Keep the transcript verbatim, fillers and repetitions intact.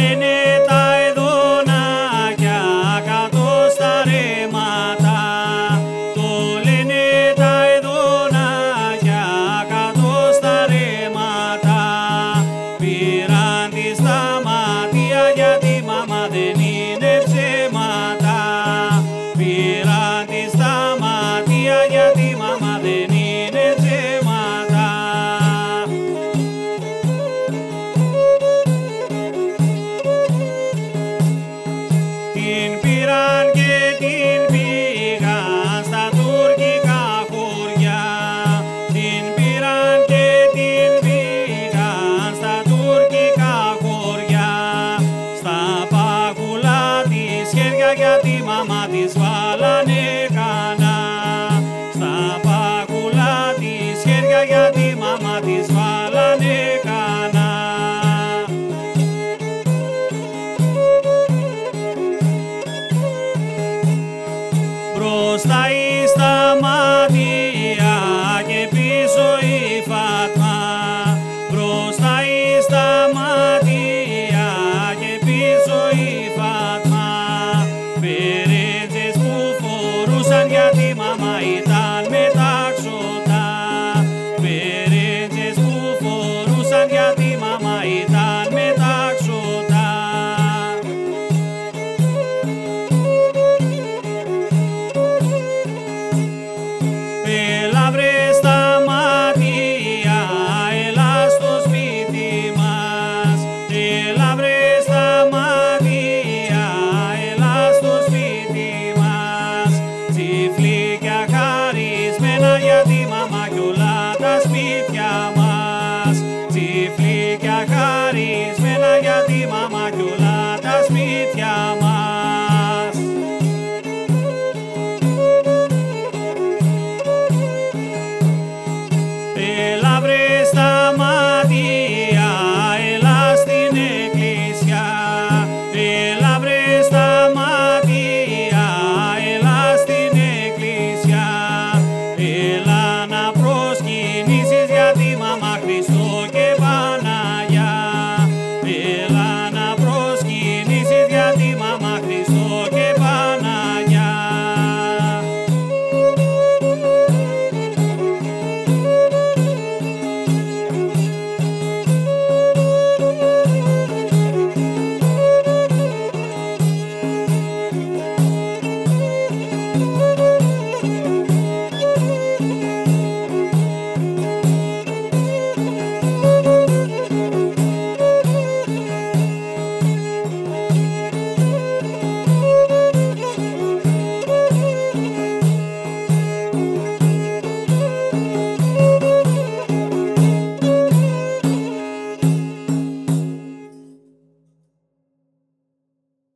λένε τα εδωνάκια κάτω στα ρέματα, το λένε τα εδωνάκια κάτω στα ρέματα. Πήραν τη στα μάτια γιατί μάμα δεν είναι ψέματα. Πήραν τη στα μάτια γιατί μάμα δεν είναι ψέματα. Την πήραν και την πήγαν στα τουρκικά χωριά. Την πήραν και την πήγαν στα τουρκικά χωριά. Στα παγουλά της χέρια γιατί μάμα της βάλανε κανά. Στα παγουλά της χέρια γιατί μάμα της βάλανε κανά. Μπροστά εις τα μάτια και πίσω η Φάτμα. Μπροστά εις τα μάτια και πίσω η Φάτμα. Περέτζες που φορούσαν γιατί μάμα ήταν μεταξωτά. Περέτζες που φορούσαν γιατί μάμα ήταν μεταξωτά. Έλα βρε στα μάτια, έλα στο σπίτι μας. Έλα βρε στα μάτια, έλα στο σπίτι μας. Τσιφλίκια χαρισμένα γιατί μάμα κι όλα τα σπίτια μας. Τσιφλίκια χαρισμένα γιατί μάμα